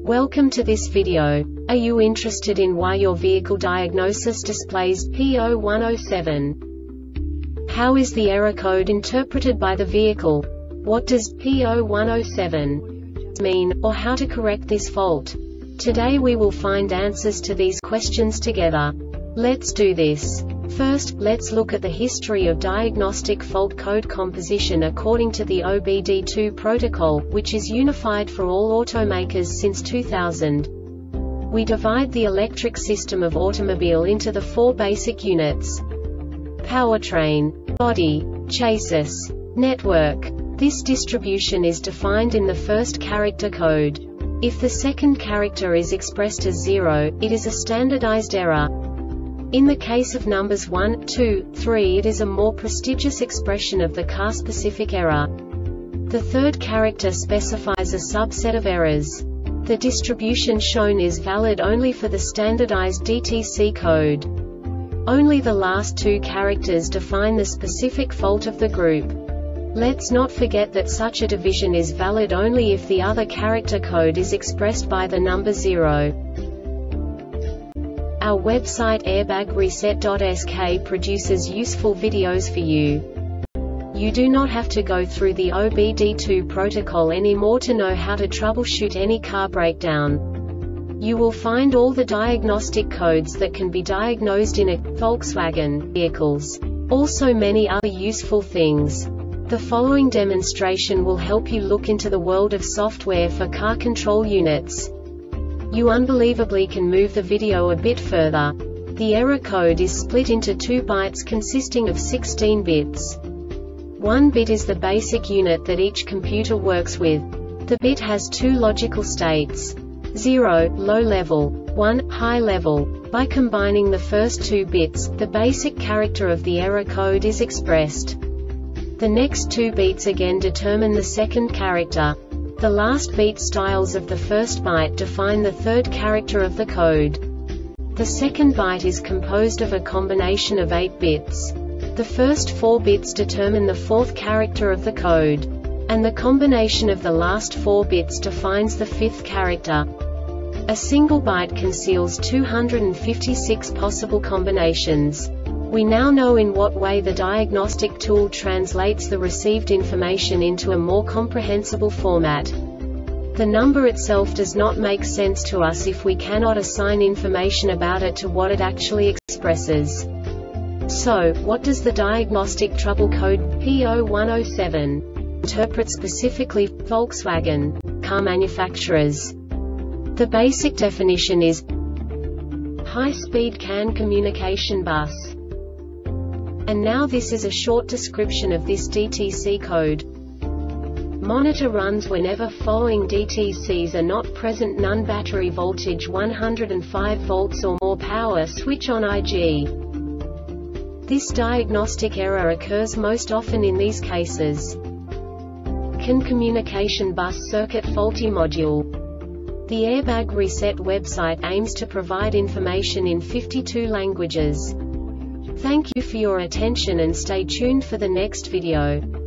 Welcome to this video. Are you interested in why your vehicle diagnosis displays P0107? How is the error code interpreted by the vehicle? What does P0107 mean, or how to correct this fault? Today we will find answers to these questions together. Let's do this. First, let's look at the history of diagnostic fault code composition according to the OBD2 protocol, which is unified for all automakers since 2000. We divide the electric system of automobile into the four basic units: powertrain, body, chassis, network. This distribution is defined in the first character code. If the second character is expressed as 0, it is a standardized error. In the case of numbers 1, 2, 3, it is a more prestigious expression of the car-specific error. The third character specifies a subset of errors. The distribution shown is valid only for the standardized DTC code. Only the last two characters define the specific fault of the group. Let's not forget that such a division is valid only if the other character code is expressed by the number 0. Our website airbagreset.sk produces useful videos for you. You do not have to go through the OBD2 protocol anymore to know how to troubleshoot any car breakdown. You will find all the diagnostic codes that can be diagnosed in a Volkswagen vehicles. Also many other useful things. The following demonstration will help you look into the world of software for car control units. You unbelievably can move the video a bit further. The error code is split into 2 bytes consisting of 16 bits. 1 bit is the basic unit that each computer works with. The bit has 2 logical states: 0, low level, 1, high level. By combining the first 2 bits, the basic character of the error code is expressed. The next 2 beats again determine the second character. The last beat styles of the first byte define the third character of the code. The second byte is composed of a combination of 8 bits. The first 4 bits determine the fourth character of the code. And the combination of the last 4 bits defines the fifth character. A single byte conceals 256 possible combinations. We now know in what way the diagnostic tool translates the received information into a more comprehensible format. The number itself does not make sense to us if we cannot assign information about it to what it actually expresses. So, what does the diagnostic trouble code P0107 interpret specifically for Volkswagen car manufacturers? The basic definition is high-speed CAN communication bus. And now this is a short description of this DTC code. Monitor runs whenever following DTCs are not present: none, battery voltage 105 volts or more, power switch on IG. This diagnostic error occurs most often in these cases: CAN communication bus circuit faulty module. The Airbag Reset website aims to provide information in 52 languages. Thank you for your attention and stay tuned for the next video.